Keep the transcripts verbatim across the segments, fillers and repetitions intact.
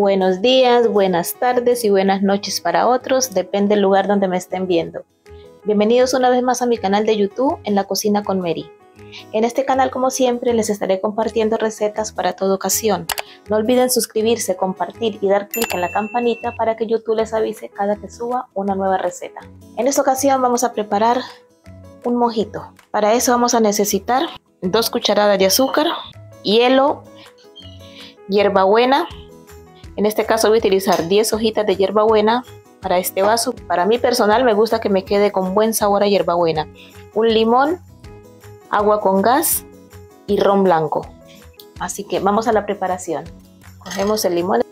Buenos días, buenas tardes y buenas noches para otros, depende del lugar donde me estén viendo. Bienvenidos una vez más a mi canal de YouTube, En la Cocina con Mary. En este canal, como siempre, les estaré compartiendo recetas para toda ocasión. No olviden suscribirse, compartir y dar clic en la campanita para que YouTube les avise cada que suba una nueva receta. En esta ocasión vamos a preparar un mojito. Para eso vamos a necesitar dos cucharadas de azúcar, hielo, hierbabuena. En este caso voy a utilizar diez hojitas de hierbabuena para este vaso. Para mí personal me gusta que me quede con buen sabor a hierbabuena. Un limón, agua con gas y ron blanco. Así que vamos a la preparación. Cogemos el limón.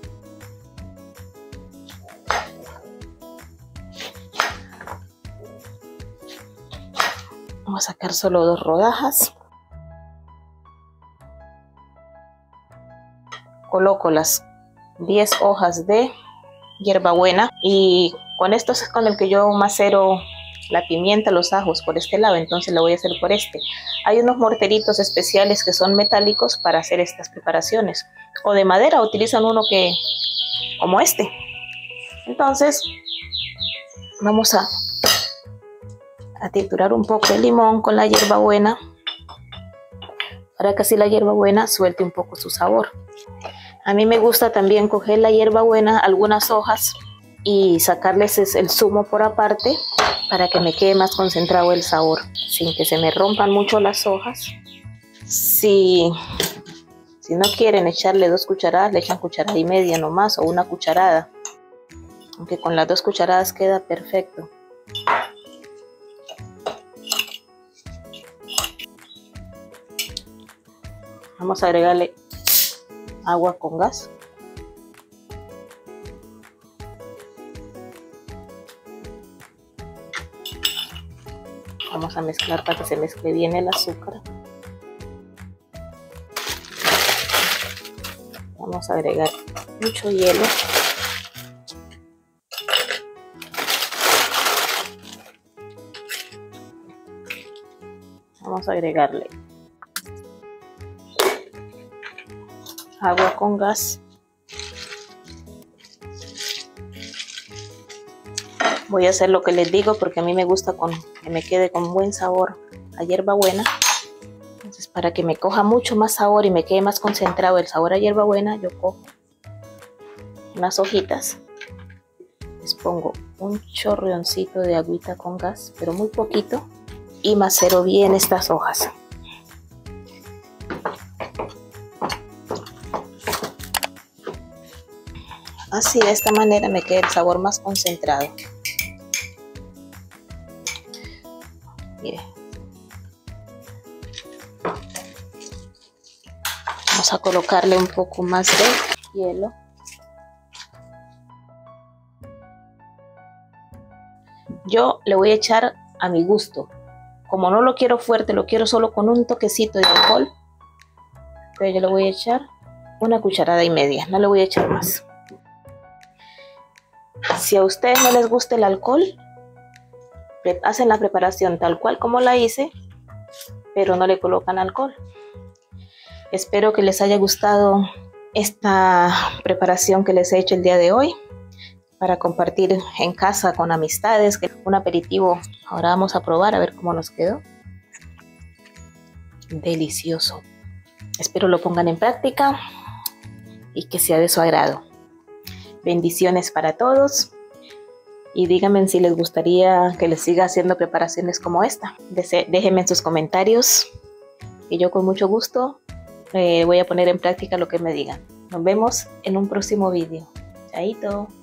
Vamos a sacar solo dos rodajas. Coloco las diez hojas de hierbabuena y con esto es con el que yo macero la pimienta, los ajos por este lado, entonces lo voy a hacer por este. Hay unos morteritos especiales que son metálicos para hacer estas preparaciones, o de madera, utilizan uno que como este. Entonces vamos a, a triturar un poco el limón con la hierbabuena para que así la hierbabuena suelte un poco su sabor. A mí me gusta también coger la hierbabuena, algunas hojas, y sacarles el zumo por aparte para que me quede más concentrado el sabor, sin que se me rompan mucho las hojas. Si, si no quieren echarle dos cucharadas, le echan cucharada y media nomás o una cucharada. Aunque con las dos cucharadas queda perfecto. Vamos a agregarle agua con gas. Vamos a mezclar para que se mezcle bien el azúcar. Vamos a agregar mucho hielo. Vamos a agregarle agua con gas. Voy a hacer lo que les digo porque a mí me gusta con, que me quede con buen sabor a hierbabuena. Entonces, para que me coja mucho más sabor y me quede más concentrado el sabor a hierbabuena, yo cojo unas hojitas, les pongo un chorreoncito de agüita con gas, pero muy poquito, y macero bien estas hojas. Así, de esta manera me queda el sabor más concentrado. Mire. Vamos a colocarle un poco más de hielo. Yo le voy a echar a mi gusto. Como no lo quiero fuerte, lo quiero solo con un toquecito de alcohol. Entonces yo le voy a echar una cucharada y media, no le voy a echar más. Si a ustedes no les gusta el alcohol, hacen la preparación tal cual como la hice, pero no le colocan alcohol. Espero que les haya gustado esta preparación que les he hecho el día de hoy para compartir en casa con amistades, un aperitivo. Ahora vamos a probar a ver cómo nos quedó. Delicioso. Espero lo pongan en práctica y que sea de su agrado. Bendiciones para todos y díganme si les gustaría que les siga haciendo preparaciones como esta. Déjenme en sus comentarios y yo con mucho gusto eh, voy a poner en práctica lo que me digan. Nos vemos en un próximo vídeo. Chaito.